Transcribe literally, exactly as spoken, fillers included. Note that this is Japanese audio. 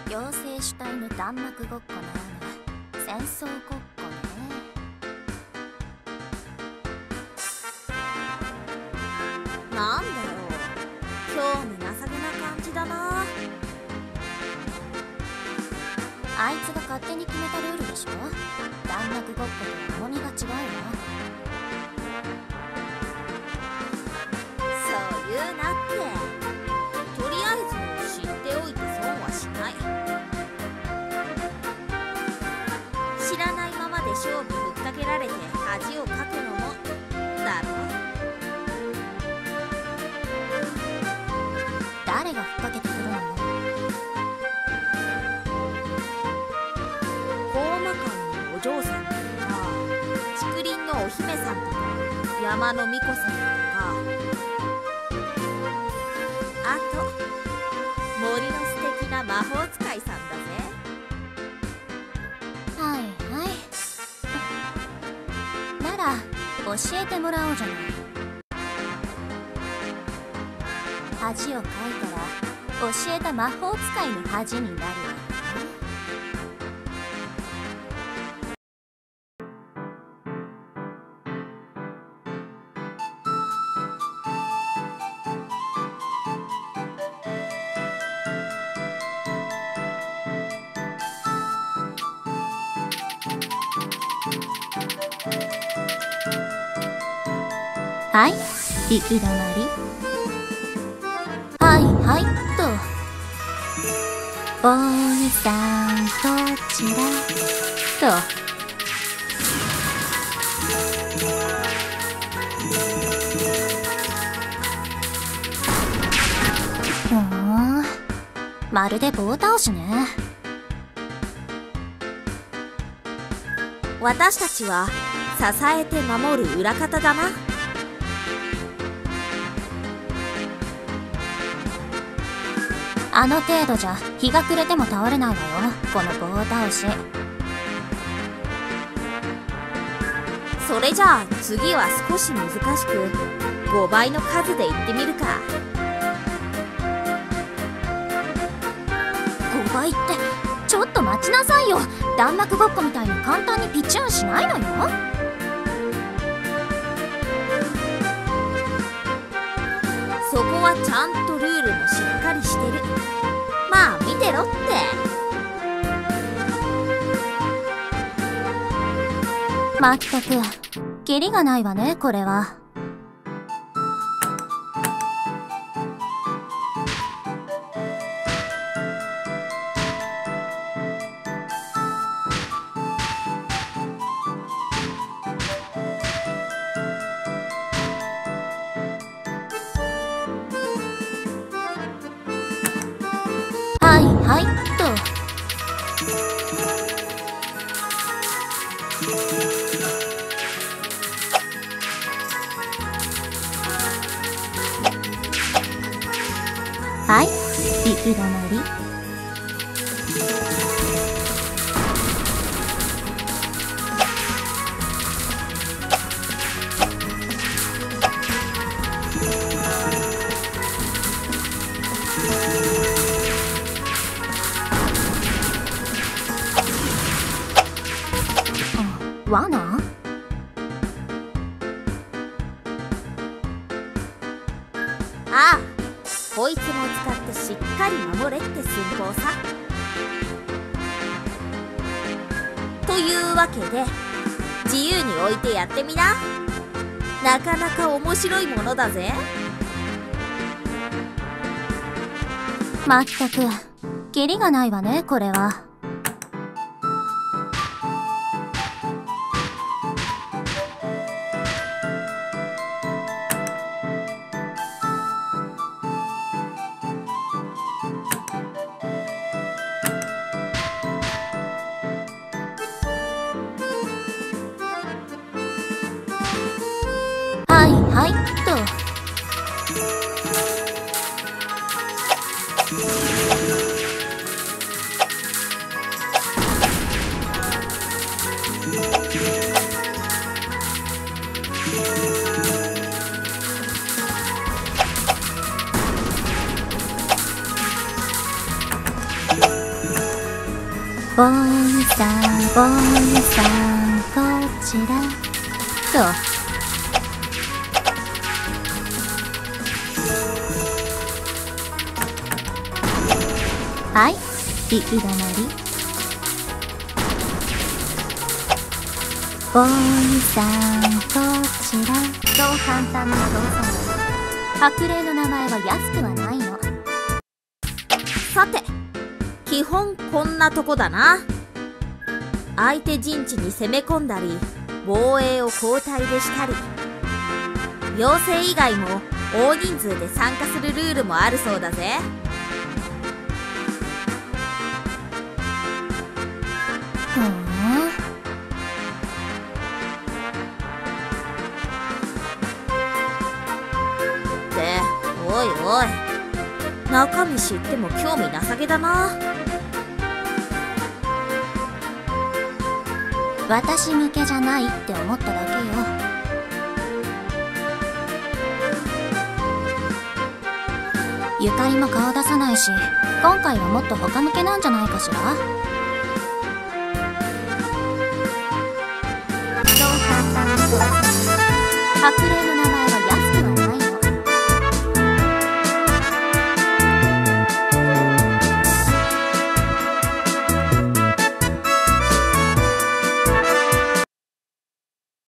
妖精主体の弾幕ごっこならぬ戦争ごっこね。 なんだよ、興味なさげな感じだな。 あいつが勝手に決めたルールでしょ。弾幕ごっこと重みが違うわ。 そう言うなって。とりあえず知っておいて損はしない。知らないままで勝負ふっかけられて恥をかくのもだろ。 誰がふっかけてくるのよ。 高魔館のお嬢さんとか、竹林のお姫さんとか、山の巫女さんとか、あと森の素敵な魔法使いさんだぜ。 はいはい。なら教えてもらおうじゃない。恥をかいたら教えた魔法使いの恥になるわね。はい、行き止まり。はいはいっと。お兄さんこちらと。ふーん、まるで棒倒しね。 私たちは支えて守る裏方だな。 あの程度じゃ日が暮れても倒れないわよ、この棒倒し。 それじゃあ次は少し難しくごばいの数でいってみるか。 ごばいってちょっと待ちなさいよ。弾幕ごっこみたいに簡単にピチュンしないのよ。 そこはちゃんとルールもしっかりしてる。まあ見てろって。 まったくキリがないわね、これは。はいはいっと。はい、行き止まり。罠？ ああ、こいつも使ってしっかり守れって寸法さ。というわけで自由に置いてやってみな。なかなか面白いものだぜ。 まったくキリがないわね、これは。はいはいっと。 さん、ボーヌさん、こちら。どう？はい、行き止まり。ボーヌさん、こちら。そう簡単に通さない。白霊の名前は安くはないの。 さて、基本こんなとこだな。相手陣地に攻め込んだり防衛を交代でしたり、妖精以外も大人数で参加するルールもあるそうだぜ。 ふん。 で、おいおい、中身知っても興味なさげだな。 私向けじゃないって思っただけよ。ゆかりも顔出さないし、今回はもっと他向けなんじゃないかしら。そう簡単に通さない。白霊の